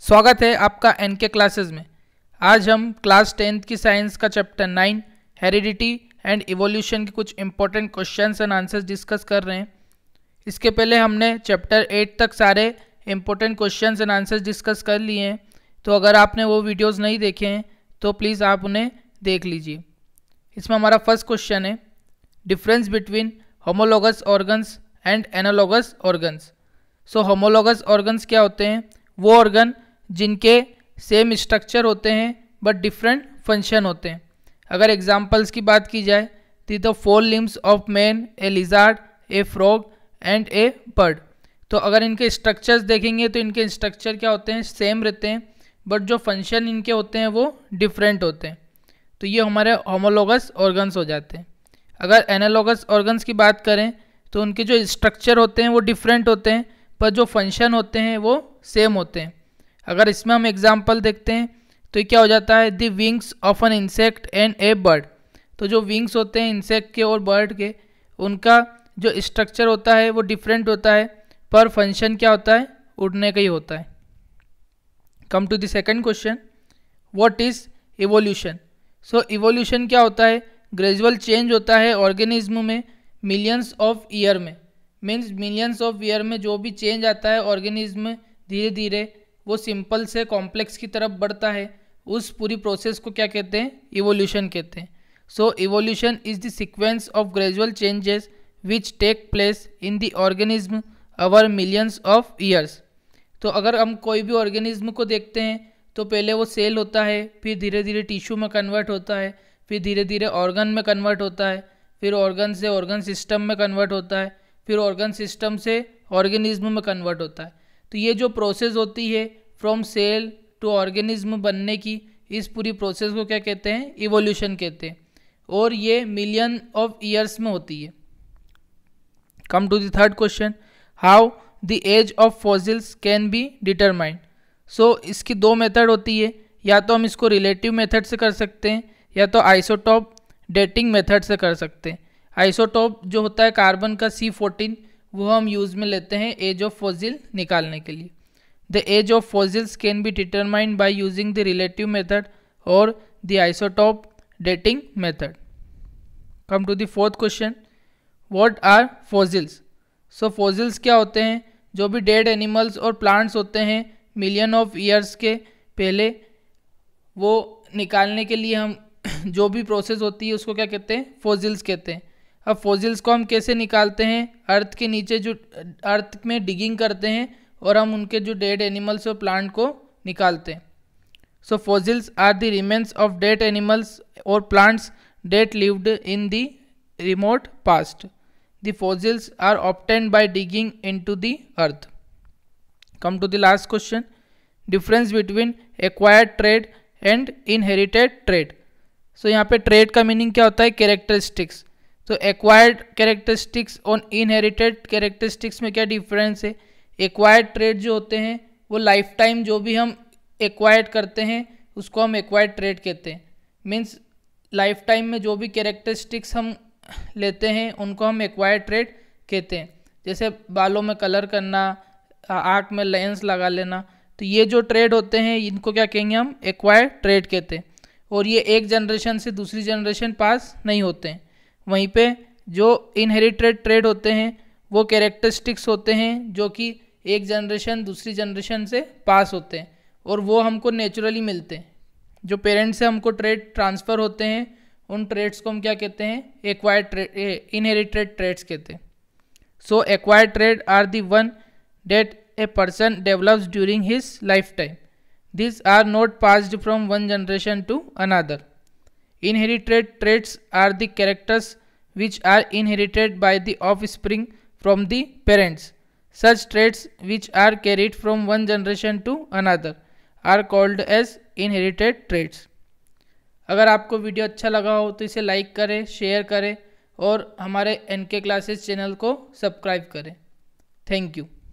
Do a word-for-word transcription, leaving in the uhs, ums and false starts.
स्वागत है आपका एन के क्लासेस में। आज हम क्लास टेंथ की साइंस का chapter nine heredity and evolution के कुछ important questions and answers discuss कर रहे हैं। इसके पहले हमने चैप्टर एट तक सारे important questions and answers discuss कर लिए हैं, तो अगर आपने वो वीडियोस नहीं देखे हैं तो प्लीज़ आप उन्हें देख लीजिए। इसमें हमारा फर्स्ट क्वेश्चन है difference between homologous organs and analogous organs. So homologous organs क्या होते हैं? वो ऑर्गन जिनके सेम स्ट्रक्चर होते हैं बट डिफरेंट फंक्शन होते हैं। अगर एग्जांपल्स की बात की जाए तो the four limbs of man, a lizard, a frog and a bird. तो अगर इनके स्ट्रक्चर्स देखेंगे तो इनके स्ट्रक्चर क्या होते हैं? सेम रहते हैं, बट जो फंक्शन इनके होते हैं वो डिफरेंट होते हैं। तो ये हमारे होमोलोगस ऑर्गन्स हो जाते हैं। अगर एनालोगस ऑर्गन्स की बात करें तो उनके जो स्ट्रक्चर होते हैं वो डिफरेंट होते हैं, पर जो फंक्शन होते हैं वो सेम होते हैं। अगर इसमें हम एग्जांपल देखते हैं तो ये क्या हो जाता है? The wings of an insect and a bird. तो जो विंग्स होते हैं इंसेक्ट के और बर्ड के, उनका जो स्ट्रक्चर होता है वो डिफरेंट होता है, पर फंक्शन क्या होता है? उड़ने का ही होता है। Come to the second question, what is evolution? So evolution क्या होता है? ग्रेजुअल चेंज होता है ऑर्गेनिज्म में मिलियंस ऑफ ईयर में। मीन्स मिलियंस ऑफ ईयर में जो भी चेंज आता है ऑर्गेनिज्म में, धीरे धीरे वो सिंपल से कॉम्प्लेक्स की तरफ बढ़ता है। उस पूरी प्रोसेस को क्या कहते हैं? इवोल्यूशन कहते हैं। So evolution is the sequence of gradual changes which take place in the organism over millions of years. तो अगर हम कोई भी ऑर्गेनिज्म को देखते हैं तो पहले वो सेल होता है, फिर धीरे धीरे टिश्यू में कन्वर्ट होता है, फिर धीरे धीरे ऑर्गन में कन्वर्ट होता है, फिर ऑर्गन से ऑर्गन सिस्टम में कन्वर्ट होता है, फिर ऑर्गन सिस्टम से ऑर्गेनिज्म में कन्वर्ट होता है। तो ये जो प्रोसेस होती है फ्रॉम सेल टू ऑर्गेनिज्म बनने की, इस पूरी प्रोसेस को क्या कहते हैं? इवोल्यूशन कहते हैं, और ये मिलियन ऑफ ईयर्स में होती है। Come to the third question, how the age of fossils can be determined. So इसकी दो मेथड होती है, या तो हम इसको रिलेटिव मेथड से कर सकते हैं या तो आइसोटॉप डेटिंग मेथड से कर सकते हैं। आइसोटॉप जो होता है कार्बन का सी फोर्टीन, वो हम यूज़ में लेते हैं एज ऑफ फॉसिल निकालने के लिए। The age of fossils can be determined by using the relative method और the isotope dating method. Come to the fourth question, what are fossils? So fossils क्या होते हैं? जो भी डेड एनिमल्स और प्लांट्स होते हैं मिलियन ऑफ ईयर्स के पहले, वो निकालने के लिए हम जो भी प्रोसेस होती है उसको क्या कहते हैं? फॉसिल्स कहते हैं। अब फॉसिल्स को हम कैसे निकालते हैं? अर्थ के नीचे जो अर्थ में डिगिंग करते हैं और हम उनके जो डेड एनिमल्स और प्लांट को निकालते हैं। So fossils are the remains of dead animals और plants that lived in the remote past. The fossils are obtained by digging into the earth. Come to the last question, difference between acquired trait and inherited trait. So यहाँ पे trade का meaning क्या होता है? Characteristics. तो acquired characteristics और inherited characteristics में क्या डिफरेंस है? एक्वायर्ड ट्रेड जो होते हैं वो लाइफ टाइम जो भी हम एक्वायर्ड करते हैं उसको हम एक्वायर्ड ट्रेड कहते हैं। मीन्स लाइफ टाइम में जो भी कैरेक्टरिस्टिक्स हम लेते हैं उनको हम एक्वायर्ड ट्रेड कहते हैं। जैसे बालों में कलर करना, आँख में लेंस लगा लेना, तो ये जो ट्रेड होते हैं इनको क्या कहेंगे? हम एक्वायर्ड ट्रेड कहते हैं। और ये एक जनरेशन से दूसरी जनरेशन पास नहीं होते हैं। वहीं पे जो इनहेरिटेड ट्रेड होते हैं वो कैरेक्टरिस्टिक्स होते हैं जो कि एक जनरेशन दूसरी जनरेशन से पास होते हैं, और वो हमको नेचुरली मिलते हैं। जो पेरेंट्स से हमको ट्रेड ट्रांसफ़र होते हैं उन ट्रेड्स को हम क्या कहते हैं? एक्वायर्ड ट्रेड, इनहेरिटेड ट्रेड्स कहते हैं। So acquired trait are the one that a person develops during his life time. These are not passed from one generation to another. Inherited traits are the characters which are inherited by the offspring from the parents. Such traits which are carried from one generation to another are called as inherited traits. अगर आपको video अच्छा लगा हो तो इसे like करें, share करें और हमारे एन के क्लासेस चैनल को सब्सक्राइब करें। Thank you.